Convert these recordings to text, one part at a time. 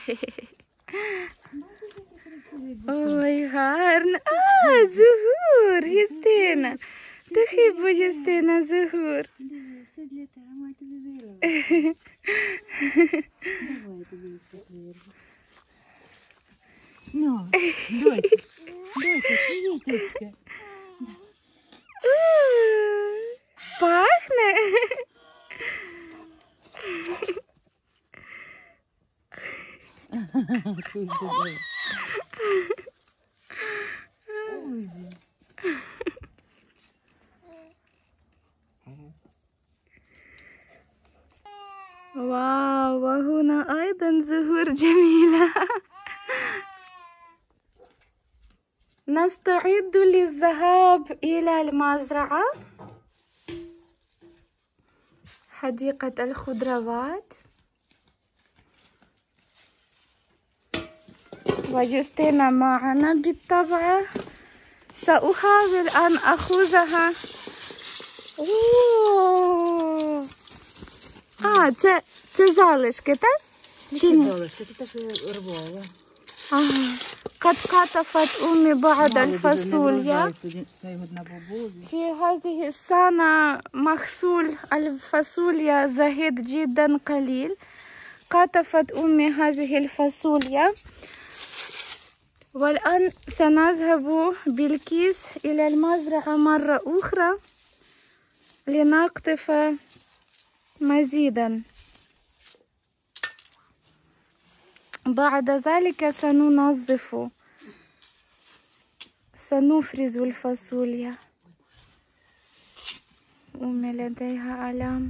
Ой, гарно. Зугур, Юстина. Тихо, Юстина, Зугур. Все для тебе, мама тобі вирвала. Давай, тобі вирву. Ну, дойка, квіточка. Пахне. واو، وهنا أيضا زهور جميلة. نستعد للذهاب إلى المزرعة، حديقة الخضروات. ويوستينا معنا بالطبع. سأحاول أن أخذها. أوه. це залишки, так? Чи ні? Залишки, це те, що я рвала. Ага. قد قطفت أمي بعض الفاصوليا. في هذه السنة محصول الفاصوليا زهيد جدا قليل. قطفت أمي هذه الفاصوليا، والآن سنذهب بالكيس إلى المزرعة مرة أخرى لنقطف مزيدا. بعد ذلك سننظف، سنفرز الفاصوليا. أمي لديها آلام.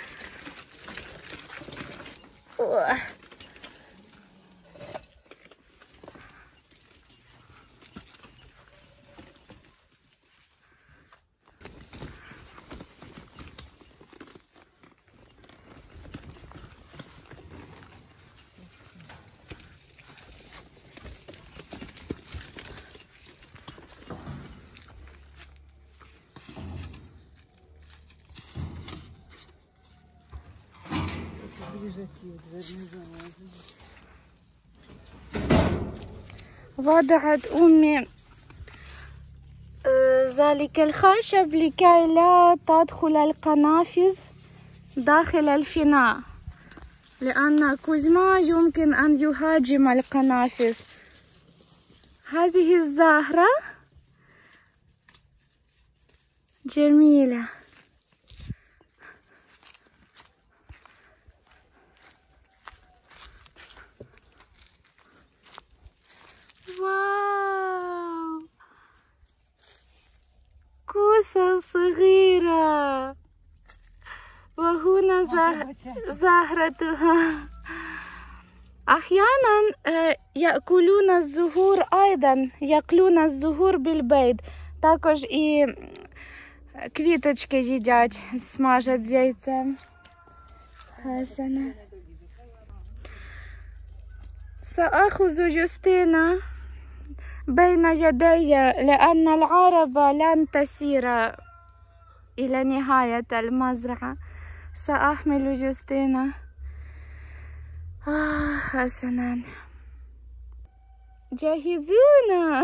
وضعت أمي ذلك الخشب لكي لا تدخل القنافذ داخل الفناء، لأن كوزما يمكن أن يهاجم القنافذ. هذه الزهرة جميلة. واو، كوسة صغيرة، وهنا زهرتها. أحيانا يأكلون الزهور أيضا، يأكلون الزهور بالبيض. Також і квіточки їдять, смажать з яйцем. حسنا. سأخذ يوستينا بين يدي لأن العربة لن تسير إلى نهاية المزرعة. سأحمل يوستينا. حسنا، جهزونا.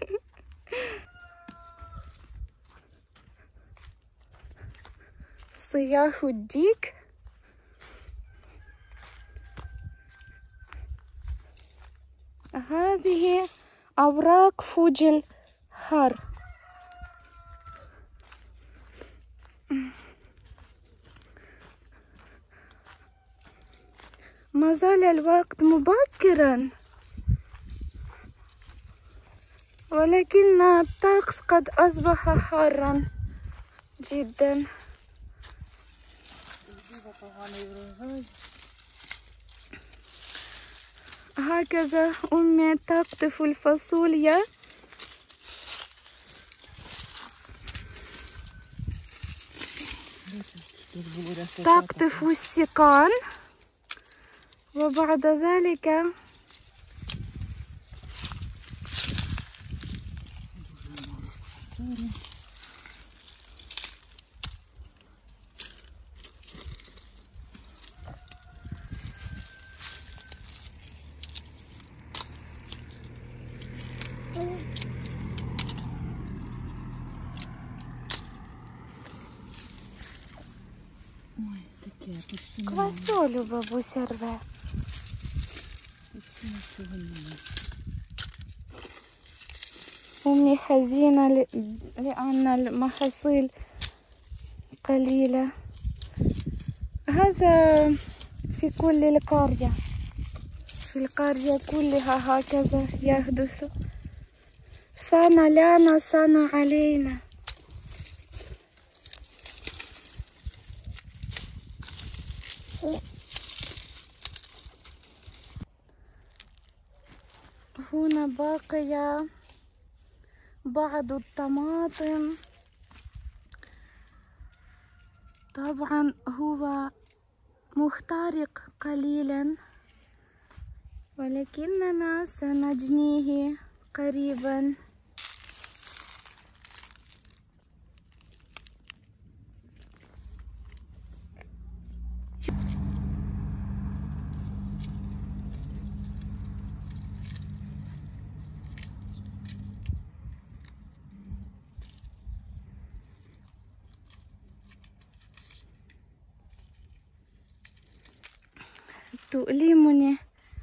صياح الديك. هذه أوراق فوجل حار. ما زال الوقت مبكرا، ولكن الطقس قد أصبح حارا جدا. هكذا أمي تقطف الفاصوليا. تقطف السقان، وبعد ذلك Квасолю бабуся рве. أمي حزينة لأن المحاصيل قليلة. هذا في كل القرية، في القرية كلها هكذا يحدث. صنع لنا صنع علينا. هنا باقي بعض الطماطم. طبعا هو محترق قليلا، ولكننا سنجنيه قريبا. تؤلمني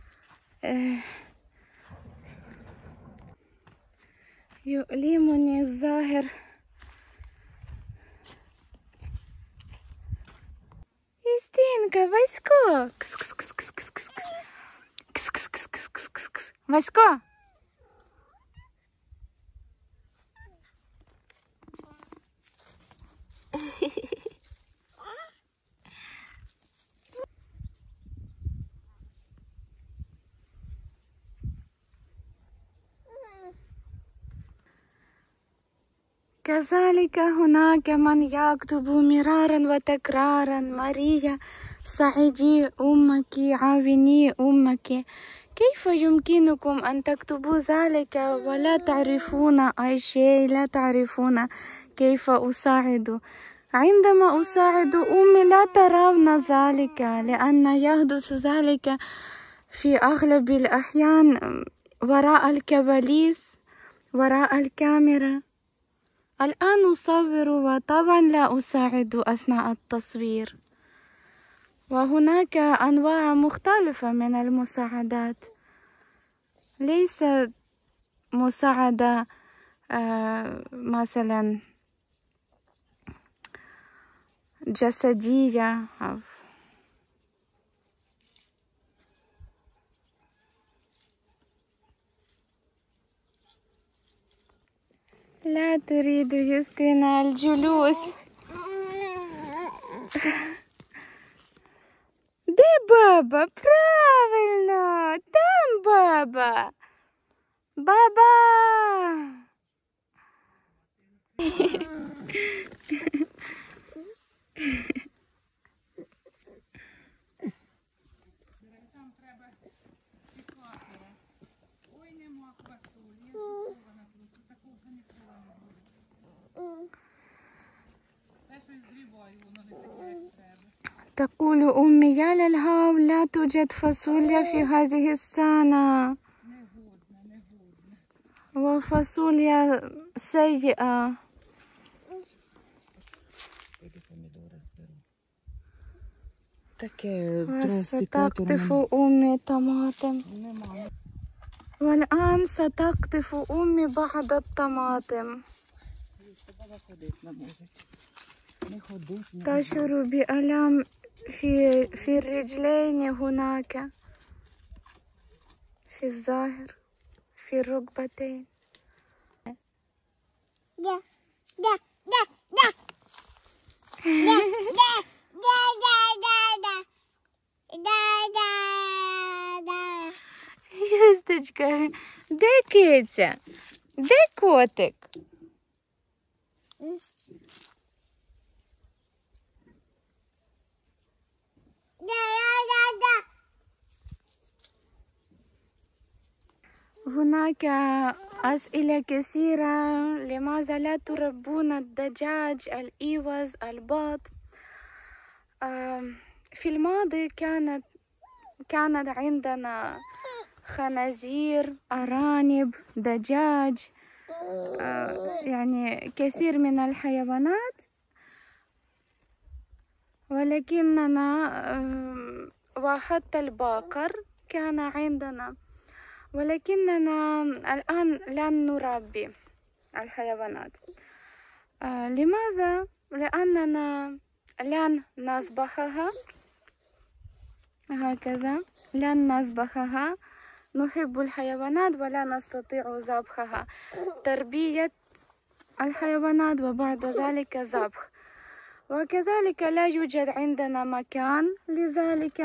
يؤلمني الظاهر. Юстинка, Васько! Васько! كذلك هناك من يكتب مرارا وتكرارا: ماريا ساعدي أمك، عاوني أمك. كيف يمكنكم أن تكتبوا ذلك ولا تعرفون أي شيء؟ لا تعرفون كيف أساعد. عندما أساعد أمي لا ترون ذلك، لأن يحدث ذلك في أغلب الأحيان وراء الكواليس، وراء الكاميرا. الآن أصور وطبعا لا أساعد أثناء التصوير. وهناك أنواع مختلفة من المساعدات، ليست مساعدة مثلا جسدية. لا تريد يوستينا الجلوس. دي بابا правильно. Там баба. Баба. تقول أمي: يا للهول، لا توجد فاصوليا في هذه السنة، وفاصوليا سيئة. وستقطف أمي طماطم، والآن ستقطف أمي بعض الطماطم. تشعر بألم في الرجلين هناك، في الظهر، في الركبتين. Юсточка, де киця? Де котик? هناك أسئلة كثيرة: لماذا لا تربون الدجاج، الإيوز، البط؟ في الماضي كانت عندنا خنازير، أرانب، دجاج، يعني كثير من الحيوانات. ولكننا وحتى البقر كان عندنا، ولكننا الآن لن نربي الحيوانات. لماذا؟ لأننا لن نذبحها هكذا، لن نذبحها. نحب الحيوانات ولا نستطيع ذبحها. تربية الحيوانات وبعد ذلك ذبح، وكذلك لا يوجد عندنا مكان لذلك،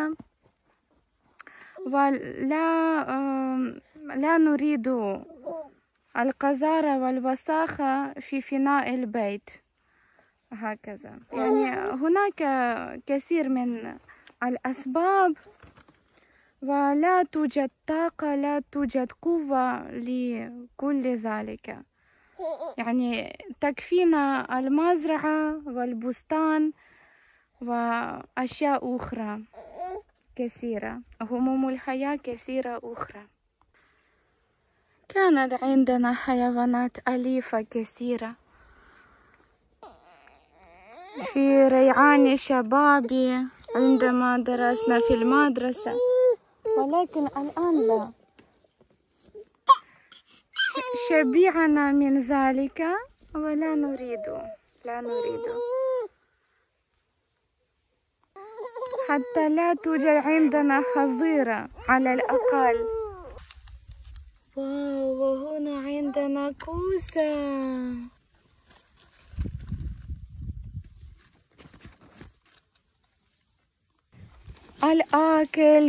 لا نريد القذارة والوساخة في فناء البيت هكذا. يعني هناك كثير من الأسباب، ولا توجد طاقة، لا توجد قوة لكل ذلك. يعني تكفينا المزرعة والبستان وأشياء أخرى كثيرة، هموم الحياة كثيرة أخرى. كانت عندنا حيوانات أليفة كثيرة في ريعان شبابي عندما درسنا في المدرسة، ولكن الآن لا. شبعنا من ذلك ولا نريد، لا نريد. حتى لا توجد عندنا حظيرة على الأقل. واو، وهنا عندنا كوسة. الأكل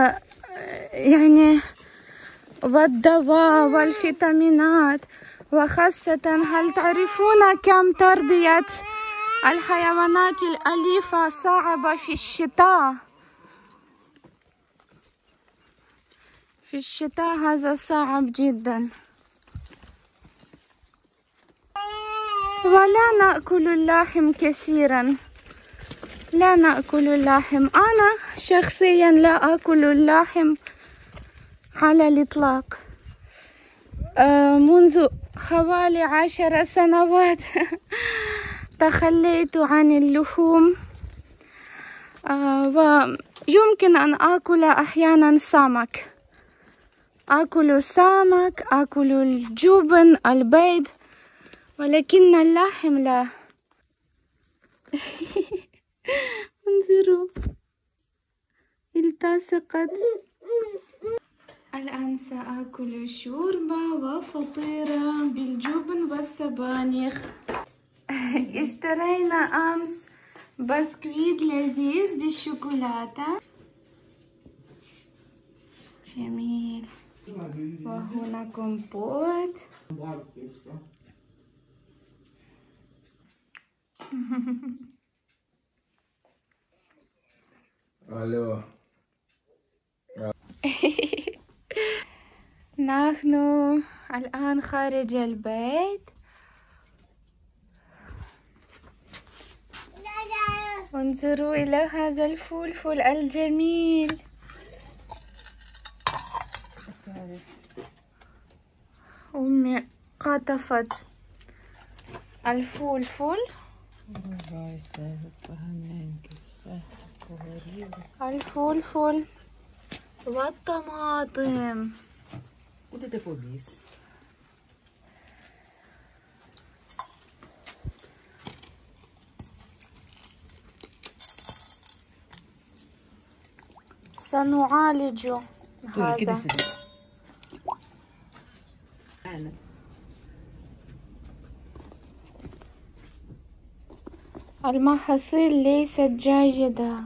يعني والدواء والفيتامينات، وخاصة هل تعرفون كم تربية الحيوانات الأليفة صعبة في الشتاء؟ في الشتاء هذا صعب جدا. ولا نأكل اللحم كثيرا، لا نأكل اللحم. أنا شخصيا لا أكل اللحم على الإطلاق. منذ حوالي 10 سنوات تخليت عن اللحوم، ويمكن أن أكل أحيانا سمك. أكل السمك، أكل الجبن، البيض، ولكن اللحم لا. انظروا، التصقت. الآن سأكل شوربة وفطيرة بالجبن والسبانخ. اشترينا أمس بسكويت لذيذ بالشوكولاتة، جميل. وهنا كومبوت. الو. نحن الآن خارج البيت. انظروا إلى هذا الفلفل الجميل. أمي قطفت الفلفل، الفلفل والطماطم. Kurde te powiedz. سنعالج كده هذا. أنا المحاصيل ليست جيدة.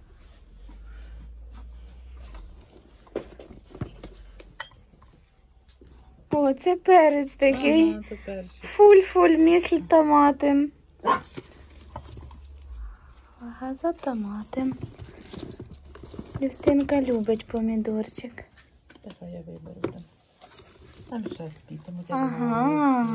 وتبارز تكي فلفل مثل طماطم، وهذا الطماطم. Люстин любить помідорчик. Така я виберу там. Там ще спіть, тому я Ага.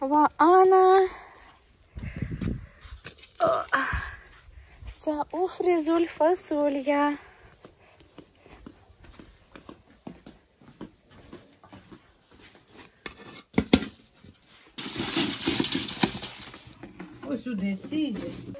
وأنا سأفرز الفاصوليا. Ось сюди ці.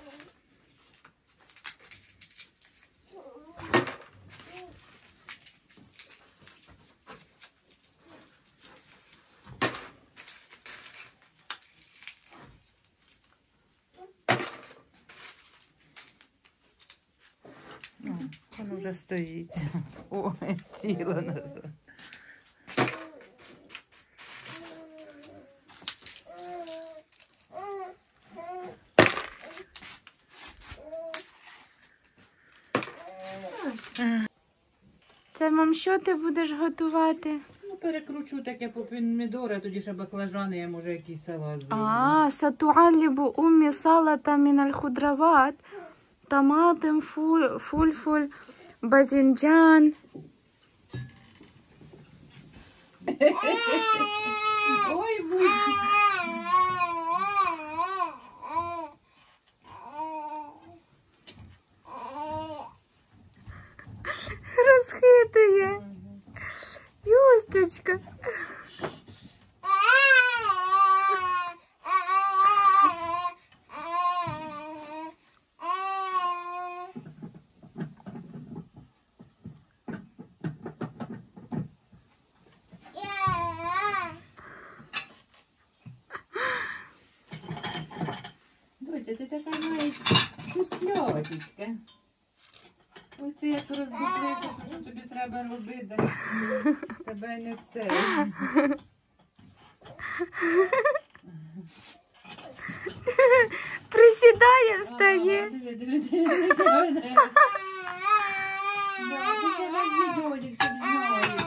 Воно вже стоїть. О, сіла назад. Це, мам, що ти будеш готувати? Ну, перекручу таке по помідори, тоді ще баклажани, я може якийсь салат зроблю. ستعلب أمي سلطة من الخضروات طماطم فلفل باذنجان. Ой, будь. Розхитує. Юсточка. Доця, ти така маєш вкусняточка. Ось ти як роздуплися, що тобі треба робити, тебе не це. Присідає, встає. Диви, диви, диви, диви. Ти наш відьодик, щоб знали.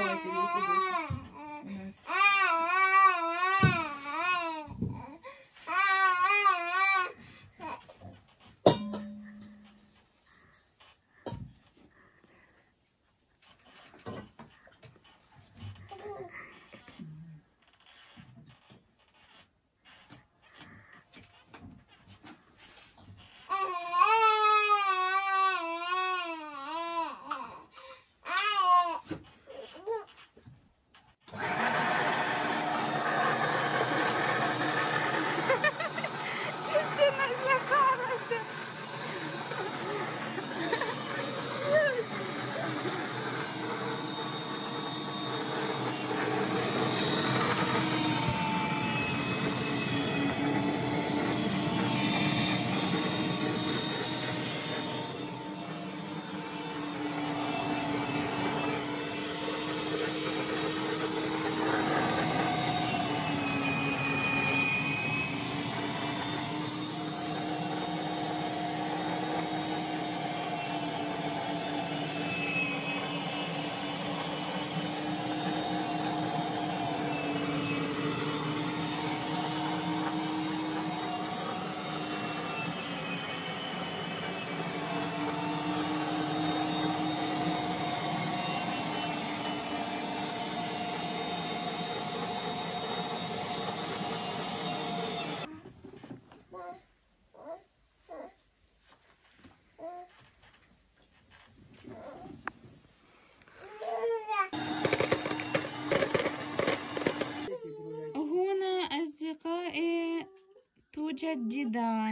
توجدان.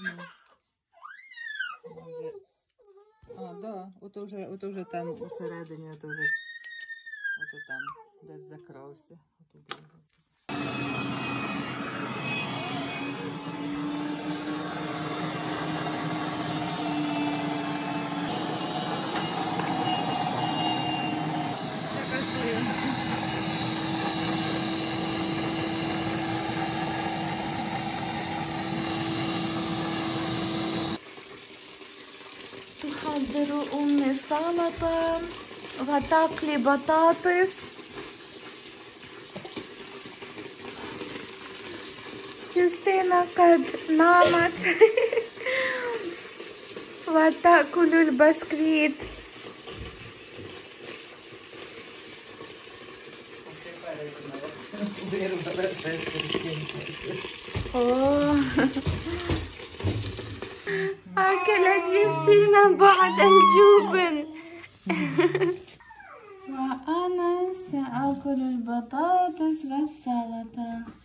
Да, ото вже там усередині, ото там десь закрався. تحضر أمي سلطة وتقلي بطاطس. جوستينا قد نامت وتأكل البسكويت. вирвала все أوه. أكلت يستينا بعض الجبن. وأنا سأكل البطاطس والسلطة.